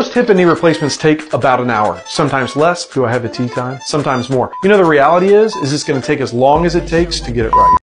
Most hip and knee replacements take about an hour, sometimes less. Do I have a tea time? Sometimes more. You know, the reality is it's going to take as long as it takes to get it right.